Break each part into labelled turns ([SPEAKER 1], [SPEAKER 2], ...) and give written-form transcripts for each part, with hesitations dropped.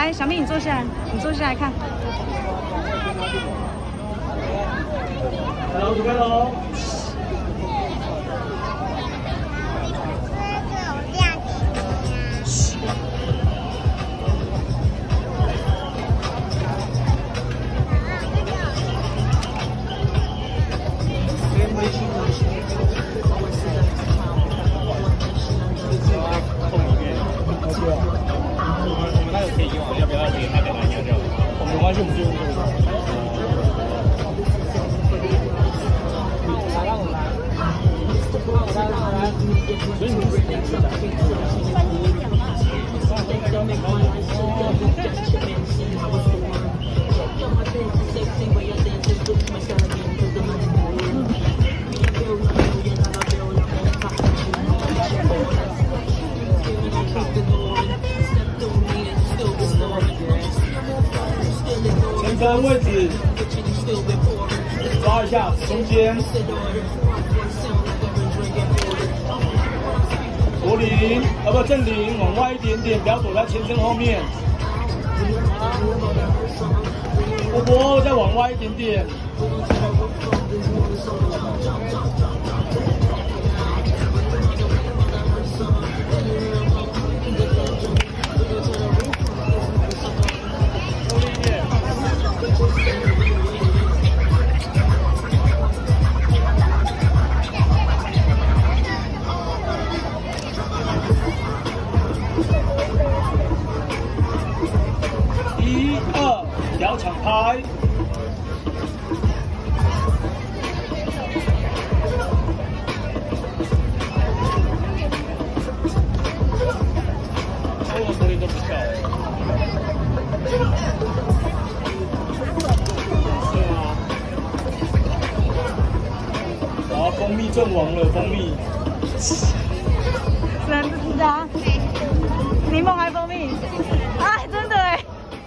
[SPEAKER 1] 来，小蜜，你坐下来，你坐下来看。
[SPEAKER 2] 好，准备喽。 前方位置抓一下中间，左领不正领往外一点点，不要躲在前身后面。波波再往外一点点。1、2，不要抢拍。所有的玻璃都不跳。是吗？好，蜂蜜阵亡了，蜂蜜。
[SPEAKER 1] 真不知道。柠檬还蜂蜜？哎，真的哎。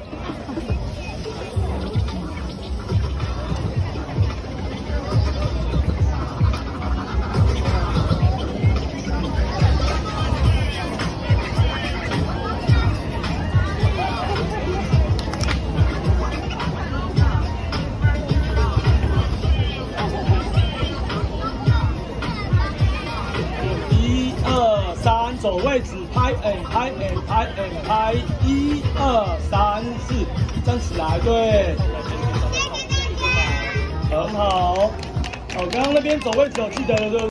[SPEAKER 2] 1、2、3，走位置，拍 and 拍 and 拍 and 拍，1、2、3、4，站起来，对，很好。哦，刚刚那边走位置有记得了，对不对？